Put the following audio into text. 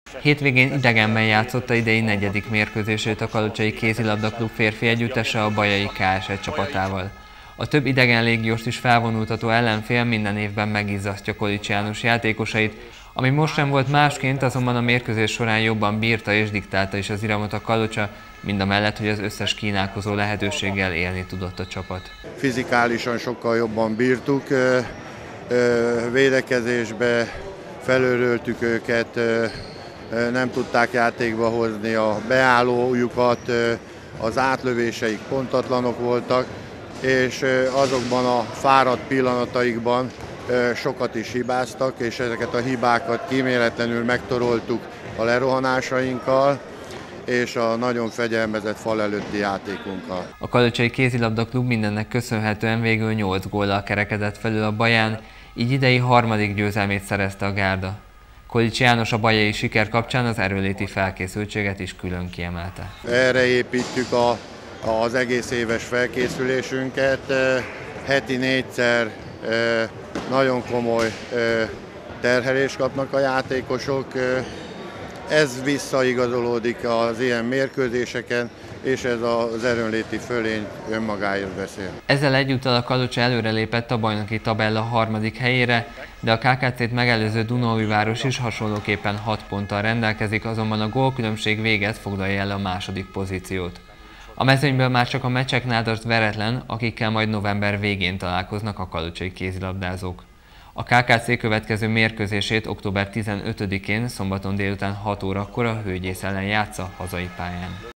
Hétvégén idegenben játszotta idei 4. mérkőzését a Kalocsai Kézilabda-klub férfi együttese a bajai KS1 csapatával. A több idegen légióst is felvonultató ellenfél minden évben megizzasztja Kolics János játékosait, ami most sem volt másként, azonban a mérkőzés során jobban bírta és diktálta is az iramot a Kalocsa, mindamellett, hogy az összes kínálkozó lehetőséggel élni tudott a csapat. Fizikálisan sokkal jobban bírtuk, védekezésbe felőröltük őket, nem tudták játékba hozni a beállójukat, az átlövéseik pontatlanok voltak, és azokban a fáradt pillanataikban sokat is hibáztak, és ezeket a hibákat kíméletlenül megtoroltuk a lerohanásainkkal és a nagyon fegyelmezett fal előtti játékunkkal. A Kalocsai Kézilabda-klub mindennek köszönhetően végül 8 góllal kerekedett felül a Baján, így idei 3. győzelmét szerezte a gárda. Kolics János a bajai siker kapcsán az erőléti felkészültséget is külön kiemelte. Erre építjük az egész éves felkészülésünket. Heti 4-szer nagyon komoly terhelést kapnak a játékosok. Ez visszaigazolódik az ilyen mérkőzéseken, és ez az erőnléti fölény önmagáért beszél. Ezzel egyúttal a Kalocsa előrelépett a bajnoki tabella 3. helyére, de a KKC-t megelőző Dunaújváros is hasonlóképpen 6 ponttal rendelkezik, azonban a gólkülönbség véget foglalja el a 2. pozíciót. A mezőnyből már csak a Mecsek Nádasd veretlen, akikkel majd november végén találkoznak a kalocsai kézilabdázók. A KKC következő mérkőzését október 15-én szombaton délután 6 órakor a Hőgyész ellen játsza hazai pályán.